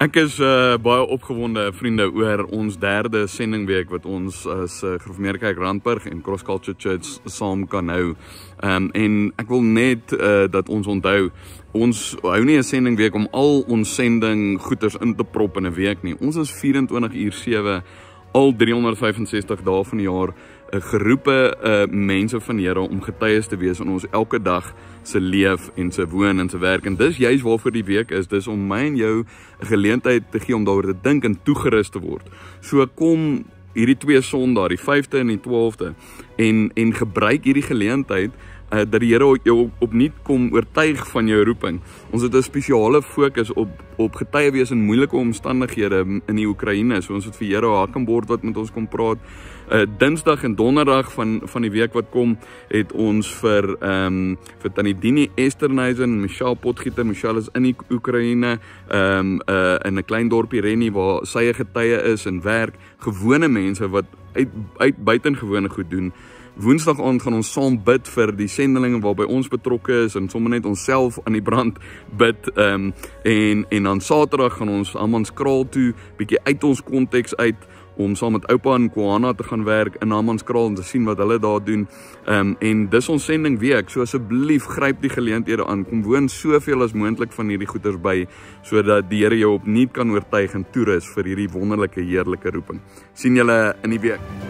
Ek is baie opgewonde, vriende, oor ons derde sendingweek wat ons as Gereformeerde Kerk Randburg en Cross Culture Church saam kan hou. En ek wil net dat ons onthou, ons hou nie 'n sendingweek om al ons sending goeders in te prop in 'n week nie. Ons is 24/7 al 365 dae van die jaar geroepe mense van die Here om getuies te wees in ons elke dag se leef en se woon en se werk. En dis juist waarvoor die week is. Dis om my en jou 'n geleentheid te gee om daaroor te dink en toegerus te word. So kom hierdie 2 Sondae, die 5de en die 12de, en gebruik hierdie geleentheid dat die Here jou opnuut kom oortuig van jou roeping. Ons het 'n spesiale fokus op getuie wees in moeilike omstandighede in die Oekraïne. So ons het vir Here Hakenbord wat met ons kom praat. Dinsdag en donderdag van die week wat kom, het ons vir Tannie Dini Esternhuizen en Michelle Potgieter. Michelle is in die Oekraïne, in 'n klein dorpie Rennie waar sy 'n getuie is en werk. Gewone mense wat uit buitengewone goed doen. Woensdag aand gaan ons saam bid vir die sendelinge waarby ons betrokke is en sommer net onsself aan die brand bid. En dan Saterdag gaan ons Hammanskraal toe, bietjie uit ons konteks uit, om saam met oupa en Koana te gaan werk in Hammanskraal en te sien wat hulle daar doen. En dis ons sendingweek, so asseblief gryp die geleenthede aan. Kom woon soveel as moontlik van hierdie goeders by, sodat die Here jou opnuut kan oortuig en toerus vir hierdie wonderlike, heerlike roeping. Sien julle in die week.